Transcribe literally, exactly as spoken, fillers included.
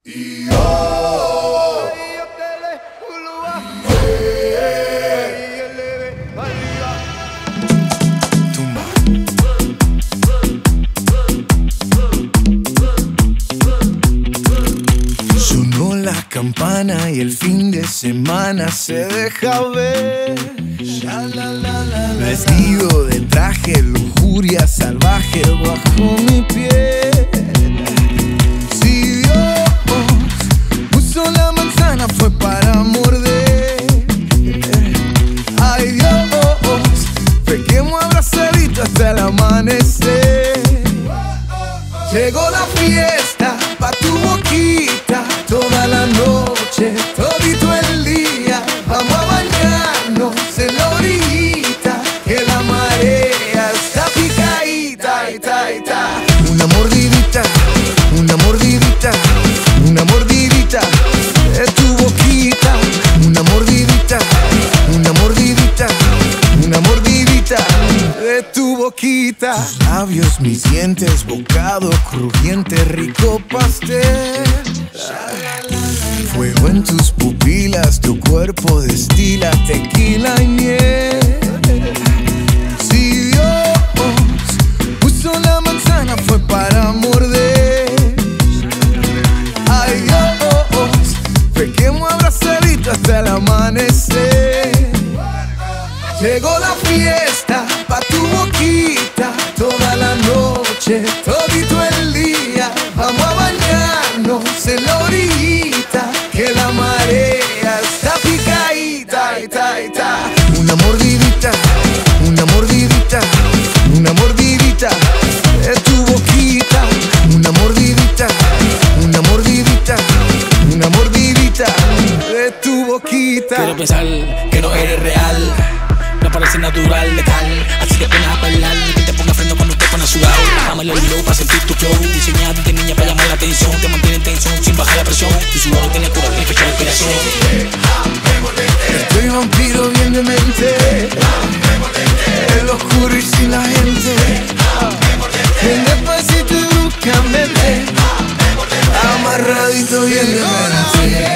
Sonó la campana y el fin de semana se deja ver. Vestido de traje, lujuria salvaje bajo mi piel. Si Dios puso la manzana fue para morder. Ay Dios, pequemos abrazadito hasta el amanecer. Llegó la fiesta pa' tu boquita, toda la noche, todito el día. Vamos a bañarnos en la orillita, que la marea está picadita, ita, ita. Una mordidita, una mordidita, una mordidita de tu boquita. Una mordidita, una mordidita, una mordidita de tu boquita. Tus labios, mis dientes, bocado crujiente, rico pastel. Fuego en tus pupilas, tu cuerpo destila tequila y miel. Si Dios puso la manzana fue para morder. Ay Dios, pequemos abrazadito hasta el amanecer. Llegó la fiesta pa' tu boquita, toda la noche, todito el día. Vamos a bañarnos en la orillita, que la marea está picadita, ita, ita. Una mordidita, una mordidita, una mordidita de tu boquita. Una mordidita, una mordidita, una mordidita de tu boquita. Quiero pensar que no eres real, no parece natural, letal. Así que pones a bailar, que te ponga freno cuando te pones a sudar. Bájame el low para sentir tu flow, diseñado de niña para llamar la atención. Te mantiene en tensión sin bajar la presión, tu sudor no tiene cura, ni fecha de respiración. Estoy vampiro bien de mente, el oscuro y sin la gente. Bien despacito y bruscamente, amarradito bien de mente.